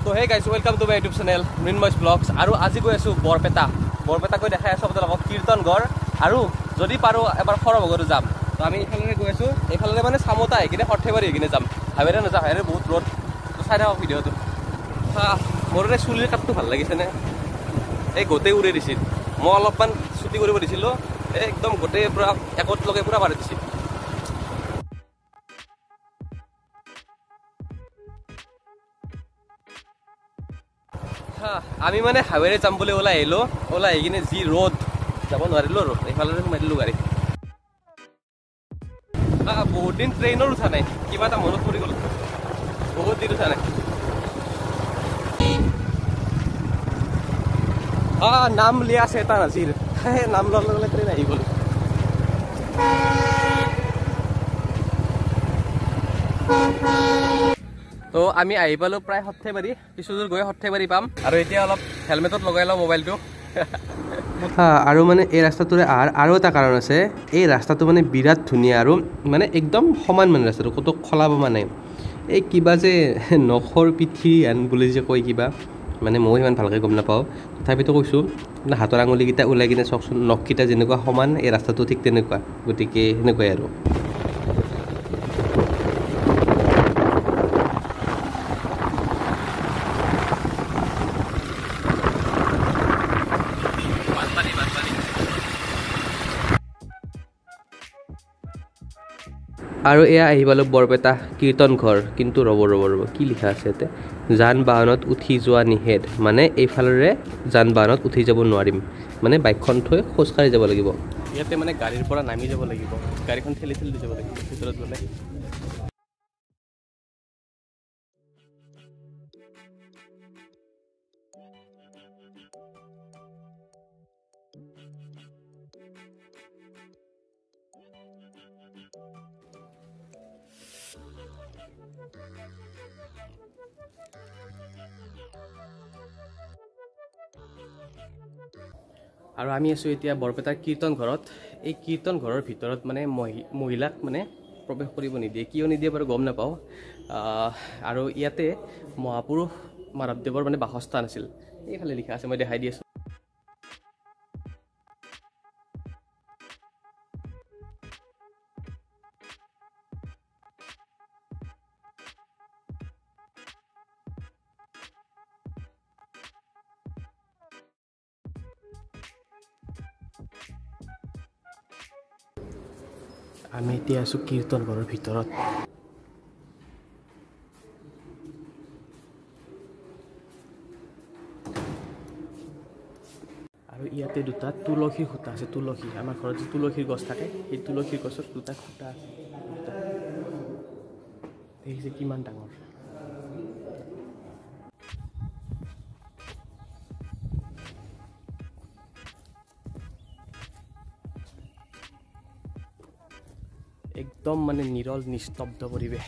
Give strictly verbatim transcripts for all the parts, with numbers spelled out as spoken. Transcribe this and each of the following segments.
So hey guys, welcome to my YouTube channel Mrinmoy Vlogs. আৰু আজি গৈ আছো বৰপেটা বৰপেটা গৈ দেখাই আছো আপোনালোকক কীৰ্তনগড় আৰু যদি পাৰো এবাৰ খৰভগতো যাম। তো আমি এফালে গৈ আছো, এফালে মানে সামতা আহি কিনে সৰ্থেবাৰী কিনে যাম। হাইৱেৰে নাযাওঁ, হাইৱেৰে বহুত ৰ'দ। তো চাই থাকক ভিডিঅ'টো। মোৰ এই চুলিৰ কাটটো ভাল লাগিছে নে? এই গোটেই উৰি দিছিল। মই অলপমান ছুটি কৰিব দিছিলোঁ, একদম গোটেই পুৰা একত লগে পুৰা পাৰি দিছিল। আমি মানে হাইৱেৰে যাম বুলি ওলাই আহিলোঁ, ওলাই আহি কিনে যি ৰ'দ যাব নোৱাৰিলোঁ আৰু এইফালে সোমাই দিলোঁ গাড়ী। বহুত দিন ট্ৰেইনৰ উঠা নাই, কিবা এটা মনত পৰি গ'ল, বহুত দিন উঠা নাই। অঁ নাম লিয়া আছে এটা নাছিল, নাম লোৱাৰ লগে লগে ট্ৰেইন আহি গ'ল। তো আমি আহি পালোঁ প্ৰায় সৰ্থেবাৰী, কিছুদূৰ গৈ সৰ্থেবাৰী পাম। আৰু এতিয়া অলপ হেলমেটত লগাই লওঁ মোবাইলটো। আৰু মানে এই ৰাস্তাটোৰে আহাৰ আৰু এটা কাৰণ আছে, এই ৰাস্তাটো মানে বিৰাট ধুনীয়া আৰু মানে একদম সমান মানে ৰাস্তাটো ক'তো খলাব মানে এই কিবা যে নখৰ পিঠি আন বুলি যে কয় কিবা, মানে ময়ো ইমান ভালকৈ গম নাপাওঁ, তথাপিতো কৈছোঁ হাতৰ আঙুলিকেইটা ওলাই কিনে চাওকচোন, নখকেইটা যেনেকুৱা সমান এই ৰাস্তাটো ঠিক তেনেকুৱা, গতিকে সেনেকুৱাই আৰু। আৰু এয়া আহি পালোঁ বৰপেটা কীৰ্তনঘৰ। কিন্তু ৰ'ব ৰ'ব ৰ'ব কি লিখা আছে ইয়াতে, যান বাহনত উঠি যোৱা নিষেধ, মানে এইফালেৰে যান বাহনত উঠি যাব নোৱাৰিম, মানে বাইকখন থৈ খোজকাঢ়ি যাব লাগিব। ইয়াতে মানে গাড়ীৰ পৰা নামি যাব লাগিব, গাড়ীখন ঠেলি ঠেলি দি যাব লাগিব ভিতৰত গ'লে। আৰু আমি আছোঁ এতিয়া বৰপেটাৰ কীৰ্তন ঘৰত। এই কীৰ্তন ঘৰৰ ভিতৰত মানে মহিলাক মানে প্ৰৱেশ কৰিব নিদিয়ে, কিয় নিদিয়ে বাৰু গম নাপাওঁ। আৰু ইয়াতে মহাপুৰুষ মাধৱদেৱৰ মানে বাসস্থান আছিল, এইফালে লিখা আছে, মই দেখাই দি আছোঁ। আমি এতিয়া আছোঁ কীৰ্তন ঘৰৰ ভিতৰত। আৰু ইয়াতে দুটা তুলসীৰ খুঁটা আছে, তুলসী, আমাৰ ঘৰত যে তুলসীৰ গছ থাকে, সেই তুলসীৰ গছত দুটা খুঁটা আছে। দেখিছে কিমান ডাঙৰ। একদম মানে নিৰল নিস্তব্ধ পৰিৱেশ।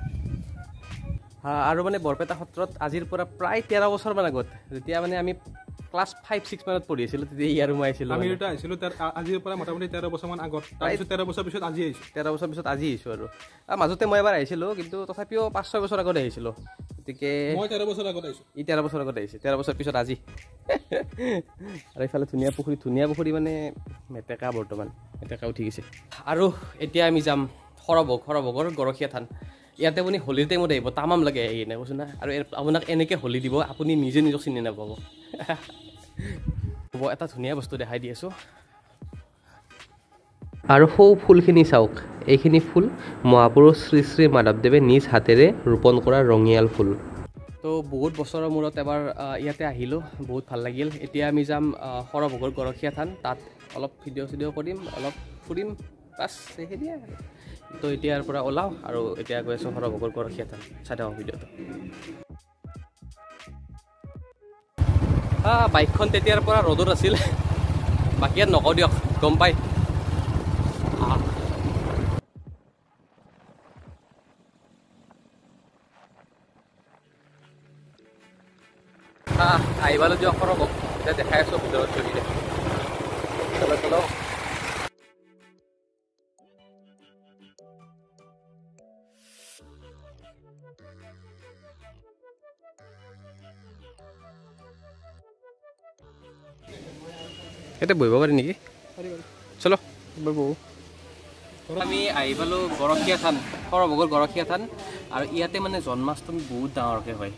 আৰু মানে বৰপেটা সত্ৰত আজিৰ পৰা প্ৰায় তেৰ বছৰমান আগত, যেতিয়া মানে আমি ক্লাছ ফাইভ ছিক্স মানত পঢ়ি আছিলোঁ, তেতিয়া ইয়াৰ মই আহিছিলোঁ। আমি দুটা আহিছিলোঁ আজিৰ পৰা মোটামুটি তেৰ বছৰমান আগত, তাৰপিছত তেৰ বছৰ পিছত আজি আহিছোঁ। তেৰ বছৰ পিছত আজি আহিছোঁ আৰু মাজতে মই এবাৰ আহিছিলোঁ, কিন্তু তথাপিও পাঁচ ছয় বছৰ আগত আহিছিলোঁ। গতিকে মই তেৰ বছৰ আগত আহিছোঁ, ই তেৰ বছৰ আগত আহিছে, তেৰ বছৰ পিছত আজি। আৰু এইফালে ধুনীয়া পুখুৰী, ধুনীয়া পুখুৰী মানে মেটেকা, বৰ্তমান মেটেকা উঠি গৈছে। আৰু এতিয়া আমি যাম সৰভোগ, সৰভোগৰ গৰখীয়া থান। ইয়াতে আপুনি হোলীৰ টাইমত আহিব, তামাম লাগে আহি কিনে, কৈছোঁ না। আৰু আপোনাক এনেকৈ হোলী দিব, আপুনি নিজে নিজক চিনি নাপাব। হ'ব, এটা ধুনীয়া বস্তু দেখাই দি আছোঁ। আৰু সৌ ফুলখিনি চাওক, এইখিনি ফুল মহাপুৰুষ শ্ৰী শ্ৰী মাধৱদেৱে নিজ হাতেৰে ৰোপণ কৰা ৰঙিয়াল ফুল। তো বহুত বছৰৰ মূৰত এবাৰ ইয়াতে আহিলোঁ, বহুত ভাল লাগিল। এতিয়া আমি যাম সৰভোগৰ গৰখীয়া থান, তাত অলপ ভিডিঅ' চিডিঅ' কৰিম, অলপ ফুৰিম, বাছ সেইখিনিয়ে। তো এতিয়াৰ পৰা ওলাওঁ আৰু এতিয়া গৈ আছোঁ সৰভোগৰ গৰখীয়া থান, চাই থাকক ভিডিঅ'টো। বাইকখন তেতিয়াৰ পৰা ৰ'দত আছিল, বাকী ইয়াত নকওঁ দিয়ক, গম পাই। আহি পালোঁ দিয়ক সৰভোগ, এতিয়া দেখাই আছোঁ ভিতৰত গৈ কিনে। চলো চলো। ইয়াতে বহিব পাৰি নেকি চলো এবাৰ বহো আমি আহি পালোঁ গৰখীয়া থান সৰভোগৰ গৰখীয়া থান আৰু ইয়াতে মানে জন্মাষ্টমী বহুত ডাঙৰকৈ হয়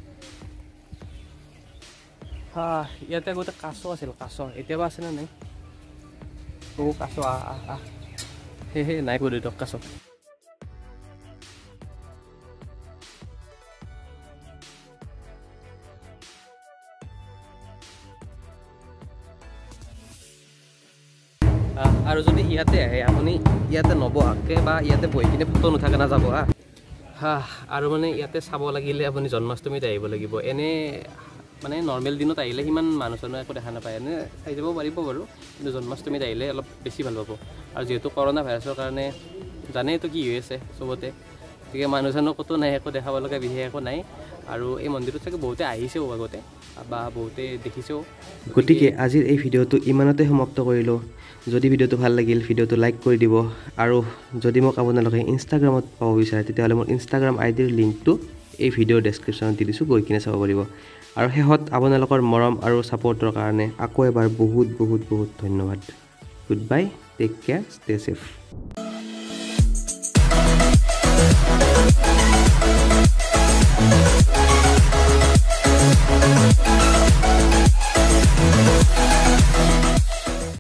হা ইয়াতে আগতে কাছ আছিল কাছ এতিয়াবা আছেনে নাই বহু কাছ আহ আহ আহ সেহে নাই কৈ দিয়ক কাছ আৰু যদি ইয়াতে আহে আপুনি ইয়াতে নবহাকে বা ইয়াতে বহি কিনে ফটো নুঠাকে নাযাব হা হা আৰু মানে ইয়াতে চাব লাগিলে আপুনি জন্মাষ্টমীত আহিব লাগিব এনে মানে নৰ্মেল দিনত আহিলে সিমান মানুহ চানুহ একো দেখা নাপায় এনে চাই যাব পাৰিব বাৰু কিন্তু জন্মাষ্টমীত আহিলে অলপ বেছি ভাল পাব আৰু যিহেতু কৰোণা ভাইৰাছৰ কাৰণে জানেইতো কি হৈ আছে চবতে গতিকে মানুহ চানুহ ক'তো নাই একো দেখাব লগা বিশেষ একো নাই আৰু এই মন্দিৰটোত চাগে বহুতে আহিছেও আগতে বা বহুতে দেখিছেও গতিকে আজিৰ এই ভিডিঅ'টো ইমানতে সমাপ্ত কৰিলোঁ যদি ভিডিঅ'টো ভাল লাগিল ভিডিঅ'টো লাইক কৰি দিব আৰু যদি মোক আপোনালোকে ইনষ্টাগ্ৰামত পাব বিচাৰে তেতিয়াহ'লে মোৰ ইনষ্টাগ্ৰাম আই ডিৰ লিংকটো এই ভিডিঅ'ৰ ডেছক্ৰিপশ্যনত দি দিছোঁ গৈ কিনে চাব পাৰিব আৰু শেষত আপোনালোকৰ মৰম আৰু ছাপোৰ্টৰ কাৰণে আকৌ এবাৰ বহুত বহুত বহুত ধন্যবাদ good bye take care stay safe